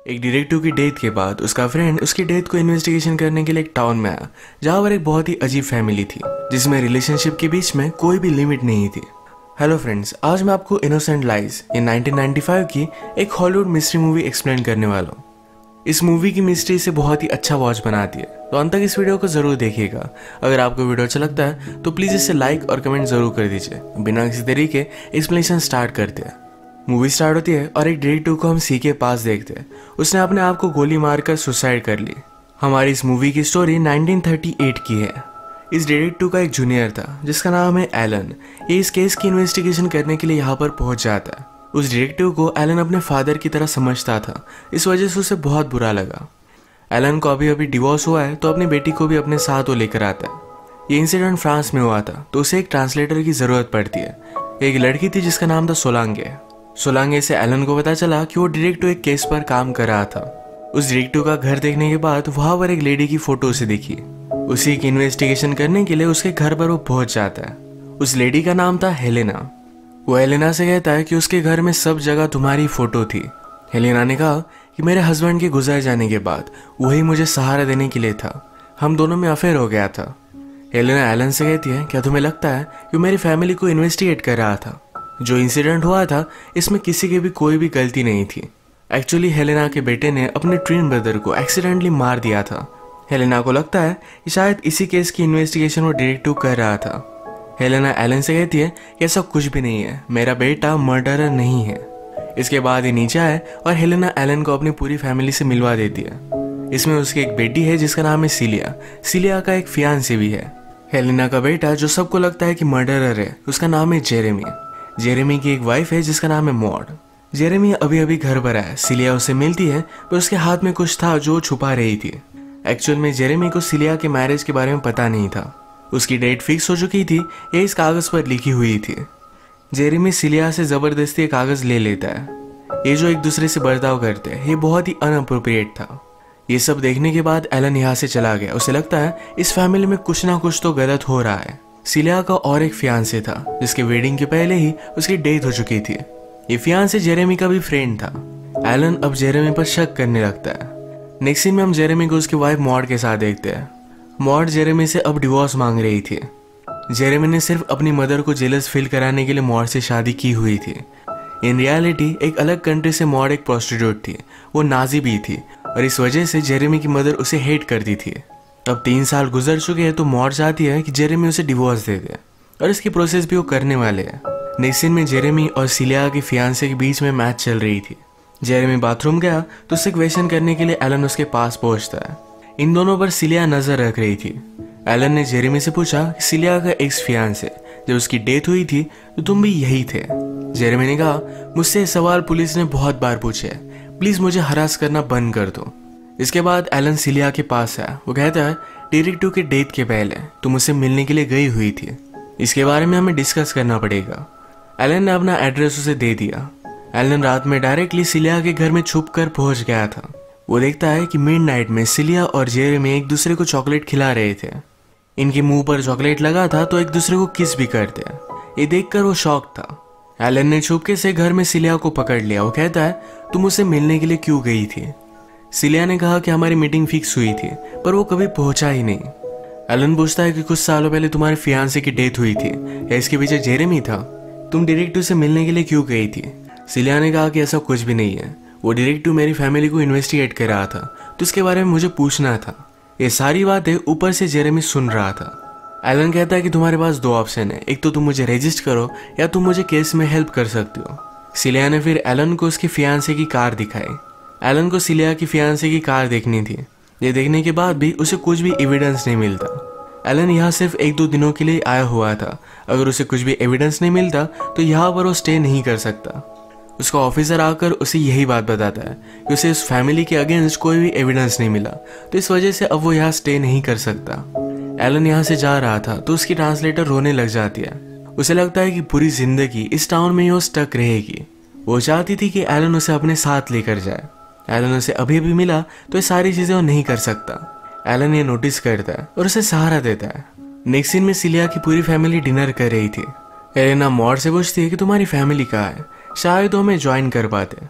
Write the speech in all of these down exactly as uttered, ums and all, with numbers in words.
एक डिटेक्टिव की डेथ के बाद उसका फ्रेंड उसकी डेथ को इन्वेस्टिगेशन करने के लिए एक टाउन में आया, जहाँ पर एक बहुत ही अजीब फैमिली थी जिसमें रिलेशनशिप के बीच में कोई भी लिमिट नहीं थी। हेलो फ्रेंड्स, आज मैं आपको इनोसेंट लाइज ये नाइनटीन नाइंटी फाइव की एक हॉलीवुड मिस्ट्री मूवी एक्सप्लेन करने वाला हूँ। इस मूवी की मिस्ट्री से बहुत ही अच्छा वॉच बनाती है, तो अंत तक इस वीडियो को जरूर देखिएगा। अगर आपको वीडियो अच्छा लगता है तो प्लीज इसे लाइक और कमेंट जरूर कर दीजिए। बिना किसी तरीके एक्सप्लेनेशन स्टार्ट करते हैं। मूवी स्टार्ट होती है और एक डिटेक्टिव को हम सी के पास देखते हैं। उसने अपने आप को गोली मारकर सुसाइड कर ली। हमारी इस मूवी की स्टोरी नाइनटीन थर्टी एट की है। इस डिटेक्टिव का एक जूनियर था जिसका नाम है एलन। ये इस केस की इन्वेस्टिगेशन करने के लिए यहाँ पर पहुंच जाता है। उस डिटेक्टिव को एलन अपने फादर की तरह समझता था, इस वजह से उसे बहुत बुरा लगा। एलन को अभी अभी डिवोर्स हुआ है तो अपनी बेटी को भी अपने साथ वो लेकर आता है। ये इंसिडेंट फ्रांस में हुआ था, तो उसे एक ट्रांसलेटर की जरूरत पड़ती है। एक लड़की थी जिसका नाम था सोलांगे। सोलांगे से एलन को पता चला कि वो डिटेक्टिव एक केस पर काम कर रहा था। उस डिटेक्टिव का घर देखने के बाद वहां पर एक लेडी की फोटो उसे दिखी। उसी की इन्वेस्टिगेशन करने के लिए उसके घर पर वो पहुंच जाता है। उस लेडी का नाम था हेलेना। वो हेलेना से कहता है कि उसके घर में सब जगह तुम्हारी फोटो थी। हेलेना ने कहा कि मेरे हस्बैंड के गुजर जाने के बाद वही मुझे सहारा देने के लिए था। हम दोनों में अफेयर हो गया था। हेलेना एलन से कहती है, क्या तुम्हें लगता है कि मेरी फैमिली को इन्वेस्टिगेट कर रहा था? जो इंसिडेंट हुआ था इसमें किसी की भी कोई भी गलती नहीं थी। एक्चुअली हेलेना के बेटे ने अपने ट्विन ब्रदर को एक्सीडेंटली मार दिया था। हेलेना को लगता है कि शायद इसी केस की इन्वेस्टिगेशन वो डिटेक्टिव कर रहा था। हेलेना एलन से कहती है कि ऐसा कुछ भी नहीं है, मेरा बेटा मर्डरर नहीं है। इसके बाद ये नीचे आए और हेलेना एलन को अपनी पूरी फैमिली से मिलवा देती है। इसमें उसकी एक बेटी है जिसका नाम है सिलिया। सिलिया का एक फियांसे भी है। हेलेना का बेटा जो सबको लगता है कि मर्डरर है, उसका नाम है जेरेमी। जेरेमी की एक वाइफ है जिसका नाम है मॉड। जेरेमी अभी अभी घर पर आया। सिलिया उसे मिलती है पर उसके हाथ में कुछ था जो छुपा रही थी। एक्चुअल में जेरेमी को सिलिया के मैरिज के बारे में पता नहीं था। उसकी डेट फिक्स हो चुकी थी, ये इस कागज पर लिखी हुई थी। जेरेमी सिलिया से जबरदस्ती ये कागज ले लेता है। ये जो एक दूसरे से बर्ताव करते हैं ये बहुत ही अनअप्रोप्रिएट था। ये सब देखने के बाद एलन यहाँ से चला गया। उसे लगता है इस फैमिली में कुछ ना कुछ तो गलत हो रहा है। सिलिया का और एक फियांसे था जिसके वेडिंग के पहले ही उसकी डेथ हो चुकी थी। ये फियांसे जेरेमी का भी फ्रेंड था। एलन अब जेरेमी पर शक करने लगता है। नेक्स्ट सीन में हम जेरेमी को उसकी वाइफ मॉड के साथ देखते हैं। मॉड जेरेमी से अब डिवोर्स मांग रही थी। जेरेमी ने सिर्फ अपनी मदर को जेलस फील कराने के लिए मॉड से शादी की हुई थी। इन रियलिटी एक अलग कंट्री से मॉड एक प्रोस्टिट्यूट थी। वो नाजी भी थी और इस वजह से जेरेमी की मदर उसे हेट करती थी। अब तीन साल गुजर चुके हैं तो मॉड चाहती है कि जेरेमी उसे डिवोर्स दे दे और इसकी प्रोसेस भी वो करने वाले हैं। नेक्स्ट सीन में जेरेमी और सिलिया के फियांसे के बीच में मैच चल रही थी। जेरेमी बाथरूम गया तो उससे क्वेश्चन करने के लिए एलन उसके पास पहुंचता है। इन दोनों पर सिलिया नजर रख रही थी। एलन ने जेरेमी से पूछा कि सिलिया का एक्स फियांसे जब उसकी डेथ हुई थी तो तुम भी यही थे। जेरेमी ने कहा, मुझसे ये सवाल पुलिस ने बहुत बार पूछे, प्लीज मुझे हरास करना बंद कर दो। इसके बाद एलन सिलिया के पास आया। वो कहता है, डिटेक्टिव के डेथ के पहले तुम उसे मिलने के लिए गई हुई थी, इसके बारे में हमें डिस्कस करना पड़ेगा। एलन ने अपना एड्रेस उसे दे दिया। एलन रात में डायरेक्टली सिलिया के घर में छुप कर पहुंच गया था। वो देखता है कि मिडनाइट में सिलिया और जेरेमी एक दूसरे को चॉकलेट खिला रहे थे। इनके मुंह पर चॉकलेट लगा था तो एक दूसरे को किस भी करते। ये देखकर वो शॉक था। एलन ने छुपके से घर में सिलिया को पकड़ लिया। वो कहता है, तुम उसे मिलने के लिए क्यों गई थी? सिलिया ने कहा कि हमारी मीटिंग फिक्स हुई थी पर वो कभी पहुंचा ही नहीं। एलन पूछता है कि कुछ सालों पहले तुम्हारे फियांसे की डेथ हुई थी, या इसके पीछे जेरेमी था? तुम डिटेक्टिव से मिलने के लिए क्यों गई थी? सिलिया ने कहा कि ऐसा कुछ भी नहीं है। वो डिटेक्टिव मेरी फैमिली को इन्वेस्टिगेट कर रहा था तो उसके बारे में मुझे पूछना था। ये सारी बातें ऊपर से जेरेमी सुन रहा था। एलन कहता है कि तुम्हारे पास दो ऑप्शन है, एक तो तुम मुझे रजिस्ट करो या तुम मुझे केस में हेल्प कर सकते हो। सिलिया ने फिर एलन को उसकी फियांसे की कार दिखाई। एलन को सिलिया की फियांसे की कार देखनी थी। ये देखने के बाद भी उसे कुछ भी एविडेंस नहीं मिलता। एलन यहाँ सिर्फ एक दो दिनों के लिए आया हुआ था। अगर उसे कुछ भी एविडेंस नहीं मिलता तो यहाँ पर वो स्टे नहीं कर सकता। उसका ऑफिसर आकर उसे यही बात बताता है कि उसे इस फैमिली के अगेंस्ट कोई भी एविडेंस नहीं मिला, तो इस वजह से अब वो यहाँ स्टे नहीं कर सकता। एलन यहाँ से जा रहा था तो उसकी ट्रांसलेटर रोने लग जाती है। उसे लगता है कि पूरी जिंदगी इस टाउन में ही वो स्टक रहेगी। वो चाहती थी कि एलन उसे अपने साथ लेकर जाए। एलन उसे अभी भी मिला तो ये सारी चीजें वो नहीं कर सकता। एलन ये नोटिस करता है और उसे सहारा देता है। नेक्स्ट सीन में सिलिया की पूरी फैमिली डिनर कर रही थी। एलेना मॉड से पूछती है कि तुम्हारी फैमिली कहाँ है, शायद तो हमें ज्वाइन कर पाते।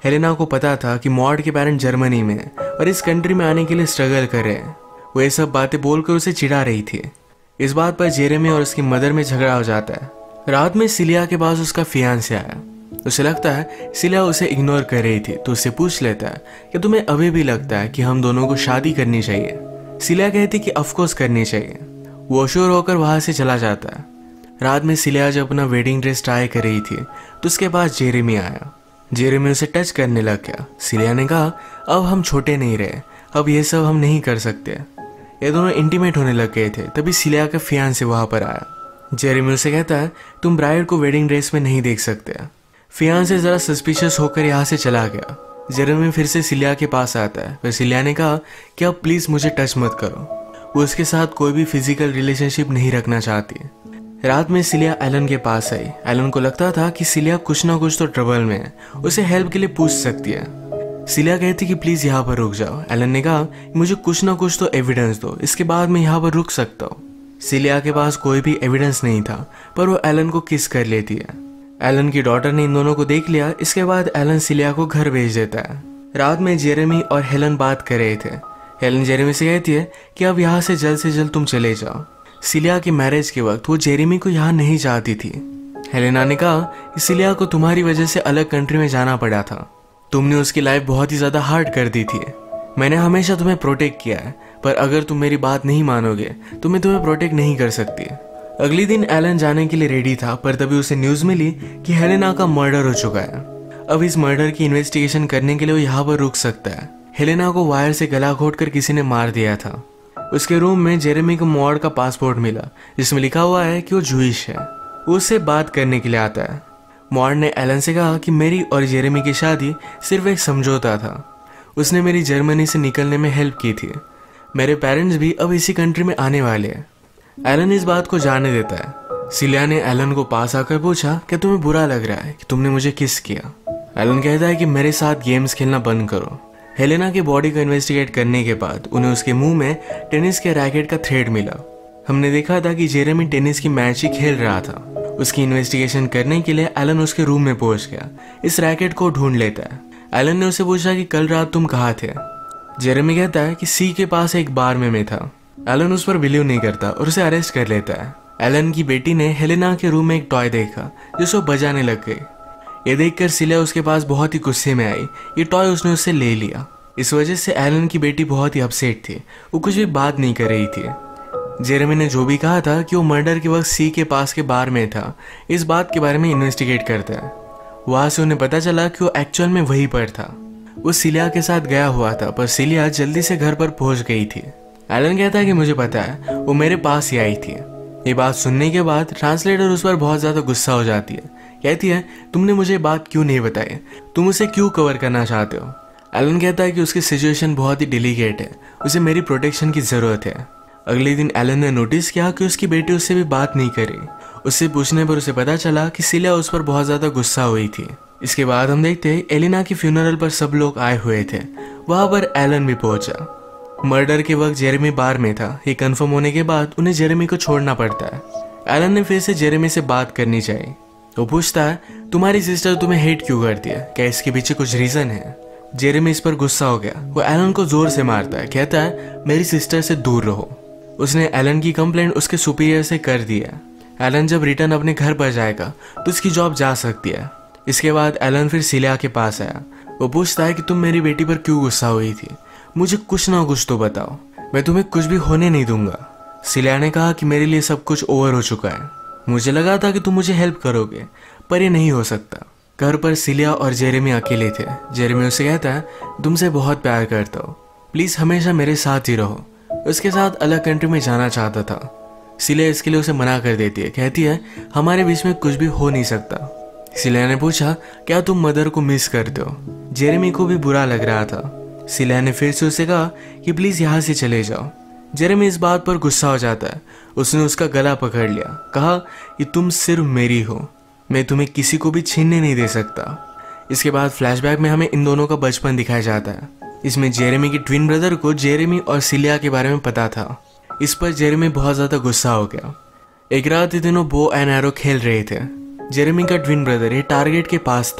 हेलेना को पता था कि मॉड के पेरेंट जर्मनी में हैं और इस कंट्री में आने के लिए स्ट्रगल कर रहे हैं। वो ये सब बातें बोलकर उसे चिढ़ा रही थी। इस बात पर जेरेमी और उसकी मदर में झगड़ा हो जाता है। रात में सिलिया के पास उसका फियांसे आया। उसे लगता है सिलिया उसे इग्नोर कर रही थी, तो उससे पूछ लेता है कि तुम्हें अभी भी लगता है कि हम दोनों को शादी करनी चाहिए। सिलिया कहती कि ऑफकोर्स करनी चाहिए। वो श्योर होकर वहां से चला जाता है। रात में सिलिया जब अपना वेडिंग ड्रेस ट्राई कर रही थी तो उसके पास जेरेमी आया। जेरेमी उसे टच करने लग गया। सिलिया ने कहा अब हम छोटे नहीं रहे, अब ये सब हम नहीं कर सकते। ये दोनों इंटीमेट होने लग गए थे। तभी सिलिया का फियांसे वहां पर आया। जेरेमी उसे कहता है तुम ब्राइड को वेडिंग ड्रेस में नहीं देख सकते। फियांसे जरा सस्पिशियस होकर यहाँ से चला गया। जेरेमी फिर से सिलिया के पास आता है। फिर सिलिया ने कहा कि अब प्लीज मुझे टच मत करो। वो उसके साथ कोई भी फिजिकल रिलेशनशिप नहीं रखना चाहती। रात में सिलिया एलन के पास आई। एलन को लगता था कि सिलिया कुछ ना कुछ तो ट्रबल में है, उसे हेल्प के लिए पूछ सकती है। सिलिया कहती कि प्लीज यहाँ पर रुक जाओ। एलन ने कहा मुझे कुछ ना कुछ तो एविडेंस दो, इसके बाद मैं यहाँ पर रुक सकता हूँ। सिलिया के पास कोई भी एविडेंस नहीं था, पर वो एलन को किस कर लेती है। एलन की डॉटर ने इन दोनों को देख लिया। इसके बाद एलन सिलिया को घर भेज देता है। रात में जेरेमी और हेलन बात कर रहे थे। हेलन जेरेमी से कहती है कि अब यहाँ से जल्द से जल्द तुम चले जाओ। सिलिया की मैरिज के वक्त वो जेरेमी को यहाँ नहीं चाहती थी। हेलेना ने कहा कि सिलिया को तुम्हारी वजह से अलग कंट्री में जाना पड़ा था। तुमने उसकी लाइफ बहुत ही ज्यादा हार्ड कर दी थी। मैंने हमेशा तुम्हें प्रोटेक्ट किया है, पर अगर तुम मेरी बात नहीं मानोगे तो मैं तुम्हें प्रोटेक्ट नहीं कर सकती। अगले दिन एलन जाने के लिए रेडी था, पर तभी उसे न्यूज मिली कि हेलेना का मर्डर हो चुका है। अब इस मर्डर की इन्वेस्टिगेशन करने के लिए वो यहाँ पर रुक सकता है। हेलेना को वायर से गला घोटकर किसी ने मार दिया था। उसके रूम में जेरेमी को मॉड का पासपोर्ट मिला, जिसमें लिखा हुआ है कि वो जूइश है। वो उससे बात करने के लिए आता है। मॉड ने एलन से कहा कि मेरी और जेरेमी की शादी सिर्फ एक समझौता था। उसने मेरी जर्मनी से निकलने में हेल्प की थी। मेरे पेरेंट्स भी अब इसी कंट्री में आने वाले हैं। एलन इस बात को जानने देता है। सिलिया ने एलन को पास आकर पूछा कि तुम्हें बुरा लग रहा है कि तुमने मुझे किस किया। एलन कहता है कि मेरे साथ गेम्स खेलना बंद करो। हेलेना की बॉडी को इन्वेस्टिगेट करने के बाद उन्हें उसके मुंह में टेनिस के रैकेट का थ्रेड मिला। हमने देखा था कि जेरेमी टेनिस की मैच ही खेल रहा था। उसकी इन्वेस्टिगेशन करने के लिए एलन उसके रूम में पहुंच गया। इस रैकेट को ढूंढ लेता है। एलन ने उसे पूछा कि कल रात तुम कहाँ थे। जेरेमी कहता है कि सी के पास एक बार में मैं था। एलन उस पर बिलीव नहीं करता और उसे अरेस्ट कर लेता है। एलन की बेटी ने हेलेना के रूम में एक टॉय देखा जिसे वो बजाने लग गई। ये देखकर सिलिया उसके पास बहुत ही गुस्से में आई। ये टॉय उसने उससे ले लिया। इस वजह से एलन की बेटी बहुत ही अपसेट थी। वो कुछ भी बात नहीं कर रही थी। जेरेमी ने जो भी कहा था कि वो मर्डर के वक्त सी के पास के बार में था, इस बात के बारे में इन्वेस्टिगेट करता है। वहां से उन्हें पता चला कि वो एक्चुअल में वहीं पर था। वो सिलिया के साथ गया हुआ था, पर सिलिया जल्दी से घर पर पहुंच गई थी। एलन कहता है कि मुझे पता है, वो मेरे पास ही आई थी। ये बात सुनने के बाद ट्रांसलेटर उस पर बहुत ज्यादा गुस्सा हो जाती है। कहती है तुमने मुझे बात क्यों नहीं बताई, तुम उसे क्यों कवर करना चाहते हो। एलन कहता है कि उसकी सिचुएशन बहुत ही डेलिकेट है, उसे मेरी प्रोटेक्शन की जरूरत है। अगले दिन एलन ने नोटिस किया कि उसकी बेटी उससे भी बात नहीं करी। उससे पूछने पर उसे पता चला कि सिलिया उस पर बहुत ज्यादा गुस्सा हुई थी। इसके बाद हम देखते हैं एलिना की फ्यूनरल पर सब लोग आए हुए थे। वहां पर एलन भी पहुंचा। मर्डर के वक्त जेरेमी बार में था। ये कंफर्म होने के बाद उन्हें जेरेमी को छोड़ना पड़ता है। एलन ने फिर से जेरेमी से बात करनी चाहिए। वो पूछता है तुम्हारी सिस्टर तुम्हें हेट क्यों करती है, क्या इसके पीछे कुछ रीजन है। जेरेमी इस पर गुस्सा हो गया। वो एलन को जोर से मारता है। कहता है मेरी सिस्टर से दूर रहो। उसने एलन की कंप्लेंट उसके सुपीरियर से कर दी है। एलन जब रिटर्न अपने घर पर जाएगा तो उसकी जॉब जा सकती है। इसके बाद एलन फिर सिलिया के पास आया। वो पूछता है कि तुम मेरी बेटी पर क्यों गुस्सा हुई थी, मुझे कुछ ना कुछ तो बताओ, मैं तुम्हें कुछ भी होने नहीं दूंगा। सिलिया ने कहा कि मेरे लिए सब कुछ ओवर हो चुका है। मुझे लगा था कि तुम मुझे हेल्प करोगे, पर ये नहीं हो सकता। घर पर सिलिया और जेरेमी अकेले थे। जेरेमी उसे कहता है तुमसे बहुत प्यार करता हूँ, प्लीज हमेशा मेरे साथ ही रहो। उसके साथ अलग कंट्री में जाना चाहता था। सिलिया इसके लिए उसे मना कर देती है। कहती है हमारे बीच में कुछ भी हो नहीं सकता। सिलिया ने पूछा क्या तुम मदर को मिस करते हो। जेरेमी को भी बुरा लग रहा था। सिलिया ने फिर से उसे कहा कि प्लीज यहाँ से चले जाओ। जेरेमी इस बात पर गुस्सा हो जाता है। उसने उसका गला पकड़ लिया। कहा कि तुम सिर्फ मेरी हो, मैं तुम्हें किसी को भी छीनने नहीं दे सकता। इसके बाद फ्लैशबैक में हमें इन दोनों का बचपन दिखाया जाता है। इसमें जेरेमी की ट्विन ब्रदर को जेरेमी और सिलिया के बारे में पता था। इस पर जेरेमी बहुत ज्यादा गुस्सा हो गया। एक रात ये दोनों बो एंड एरो खेल रहे थे। जेरेमी का ट्विन ब्रदर ये टारगेट के पास था।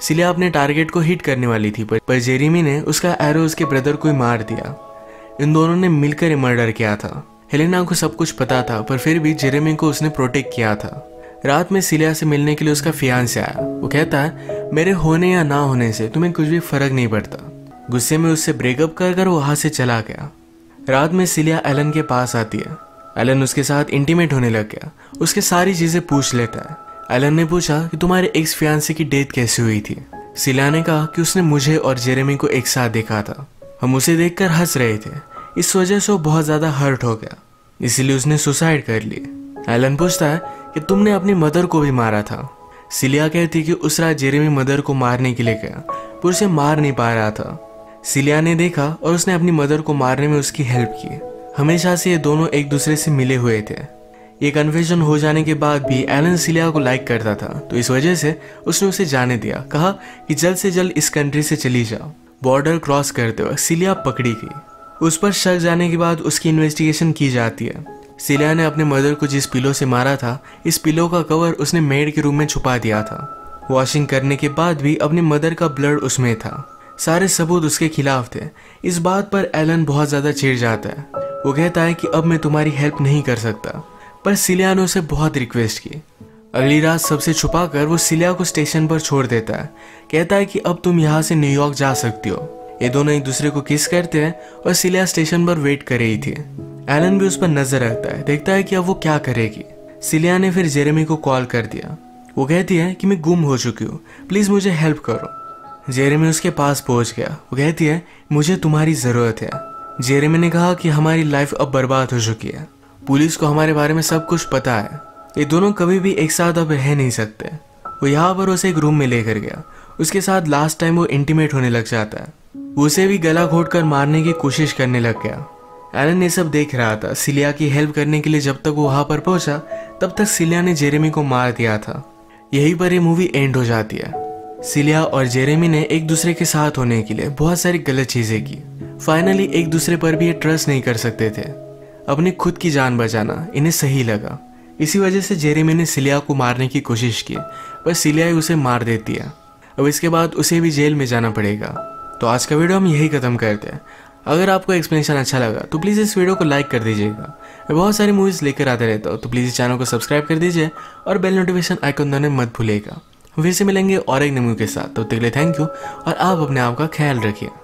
सिलिया अपने टारगेट को हिट करने वाली थी, पर जेरेमी ने उसका एरो उसके ब्रदर को ही मार दिया। इन दोनों ने मिलकर ये मर्डर किया था। हेलेना को सब कुछ पता था, पर फिर भी जेरेमी को उसने प्रोटेक्ट किया था। रात में सिलिया से मिलने के लिए उसका फियांसे आया। वो कहता है, मेरे होने या ना होने से तुम्हें कुछ भी फर्क नहीं पड़ता। गुस्से में उससे ब्रेकअप कर कर वहां से चला गया। रात में सिलिया एलन के पास आती है। एलन उसके साथ इंटीमेट होने लग गया। उसके सारी चीजें पूछ लेता है। एलन ने पूछा कि तुम्हारे एक्स फियांसे की डेथ कैसे हुई थी। सिलिया ने कहा कि उसने मुझे और जेरेमी को एक साथ देखा था। हम उसे देखकर हंस रहे थे। इस वजह से वो बहुत ज्यादा हर्ट हो गया, इसीलिए उसने सुसाइड कर ली। एलन पूछता है कि तुमने अपनी मदर को भी मारा था। सिलिया कहती कि उस रात जेरेमी मदर को मारने के लिए गया, पर उसे मार नहीं पा रहा था। सिलिया ने देखा और उसने अपनी मदर को मारने में उसकी हेल्प की। हमेशा से ये दोनों एक दूसरे से मिले हुए थे। ये कन्फ्यूजन हो जाने के बाद भी एलन सिलिया को लाइक करता था, तो इस वजह से उसने उसे जाने दिया। कहा कि जल्द से जल्द इस कंट्री से चली जाओ। बॉर्डर क्रॉस करते वक्त सिलिया पकड़ी गई। उस पर शक जाने के बाद उसकी इन्वेस्टिगेशन की जाती है। सिलिया ने अपने मदर को जिस पिलो से मारा था, इस पिलो का कवर उसने मेड के रूम में छुपा दिया था। वॉशिंग करने के बाद भी अपनी मदर का ब्लड उसमें था। सारे सबूत उसके खिलाफ थे। इस बात पर एलन बहुत ज्यादा चिढ़ जाता है। वो कहता है कि अब मैं तुम्हारी हेल्प नहीं कर सकता, पर सिलिया ने उसे बहुत रिक्वेस्ट की। अगली रात सबसे छुपा कर वो सिलिया को स्टेशन पर छोड़ देता है। कहता है कि अब तुम यहाँ से न्यूयॉर्क जा सकती हो। ये दोनों एक दूसरे को किस करते हैं और सिलिया स्टेशन पर वेट कर रही थी। एलन भी उस पर नजर रखता है, देखता है कि अब वो क्या करेगी। सिलिया ने फिर जेरेमी को कॉल कर दिया। वो कहती है कि मैं गुम हो चुकी हूँ, प्लीज मुझे हेल्प करो। जेरेमी उसके पास पहुंच गया। वो कहती है, मुझे तुम्हारी जरूरत है। जेरेमी ने कहा कि हमारी लाइफ अब बर्बाद हो चुकी है। पुलिस को हमारे बारे में सब कुछ पता है। ये दोनों कभी भी एक साथ अब रह नहीं सकते। वो यहाँ पर उसे एक रूम में लेकर गया। उसके साथ लास्ट टाइम वो इंटीमेट होने लग जाता है। वो उसे भी गला घोट कर मारने की कोशिश करने लग गया। एलन ये सब देख रहा था। सिलिया की हेल्प करने के लिए जब तक वो वहां पर पहुंचा, तब तक सिलिया ने जेरेमी को मार दिया था। यहीं पर ये मूवी एंड हो जाती है। सिलिया और जेरेमी ने एक दूसरे के साथ होने के लिए बहुत सारी गलत चीजें की। फाइनली एक दूसरे पर भी ये ट्रस्ट नहीं कर सकते थे। अपनी खुद की जान बचाना इन्हें सही लगा। इसी वजह से जेरेमी ने सिलिया को मारने की कोशिश की, पर सिलिया ही उसे मार देती है। अब इसके बाद उसे भी जेल में जाना पड़ेगा। तो आज का वीडियो हम यही खत्म करते हैं। अगर आपको एक्सप्लेनेशन अच्छा लगा तो प्लीज़ इस वीडियो को लाइक कर दीजिएगा। मैं बहुत सारी मूवीज़ लेकर आते रहता हूँ, तो प्लीज़ इस चैनल को सब्सक्राइब कर दीजिए और बेल नोटिफिकेशन आइकन दबाना मत भूलिएगा। फिर से मिलेंगे और एक नई मूवी के साथ। तब तक के लिए थैंक यू और आप अपने आप का ख्याल रखिए।